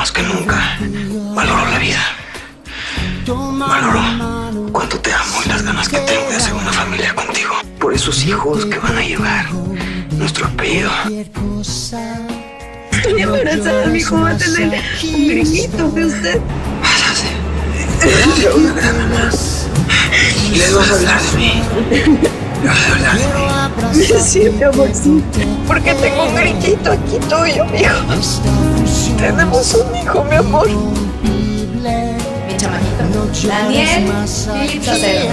Más que nunca, valoro la vida. Valoro cuánto te amo y las ganas que tengo de hacer una familia contigo. Por esos hijos que van a llevar nuestro apellido. Estoy embarazada, mi hijo va a tener un gringuito de usted. Vas a ser una gran mamá. Y les vas a hablar de mí. Les vas a hablar de mí. Sí, mi amorcito. Porque tengo un gringuito aquí tuyo, mi hijo. Tenemos un hijo, mi amor. Mi chamaquito. Daniel Philip Sotero.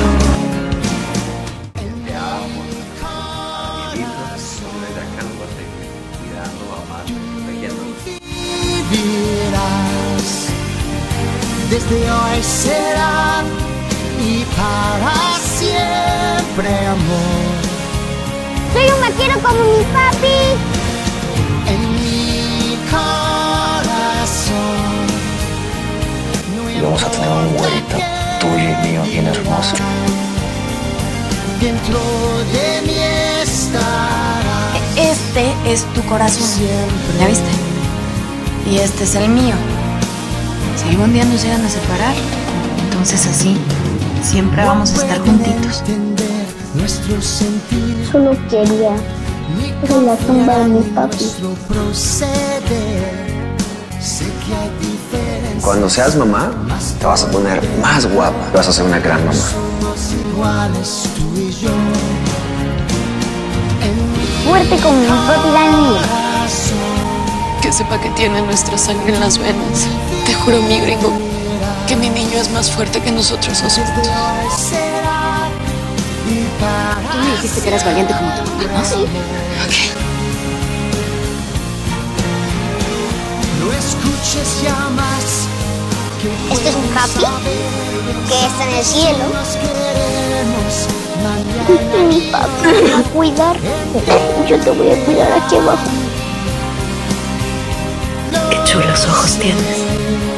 Vivirás, desde hoy será y para siempre, amor. Yo me quiero como mi papi. En mi corazón. Y vamos a tener un güerito tuyo y mío bien hermoso. Dentro de mí estará. Este es tu corazón. ¿Ya viste? Y este es el mío. Si algún día nos llegan a separar, entonces así siempre vamos a estar juntitos. Solo quería ir a la tumba de mi papi. Cuando seas mamá, te vas a poner más guapa. Vas a ser una gran mamá. Fuerte como mi papi Daniel. Que sepa que tiene nuestra sangre en las venas. Te juro, mi gringo, que mi niño es más fuerte que nosotros dos juntos. Tú me dijiste que eras valiente como tu mamá, ¿no? Sí. Ok. No escuches ya más. Este es mi papi, que está en el cielo. Este es mi papi, me va a cuidar. Yo te voy a cuidar aquí abajo. Qué chulos ojos tienes.